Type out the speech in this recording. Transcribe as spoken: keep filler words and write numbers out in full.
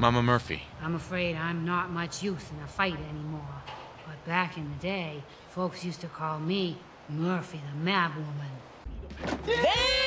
Mama Murphy. I'm afraid I'm not much use in a fight anymore. But back in the day, folks used to call me Murphy the Mad Woman. Damn!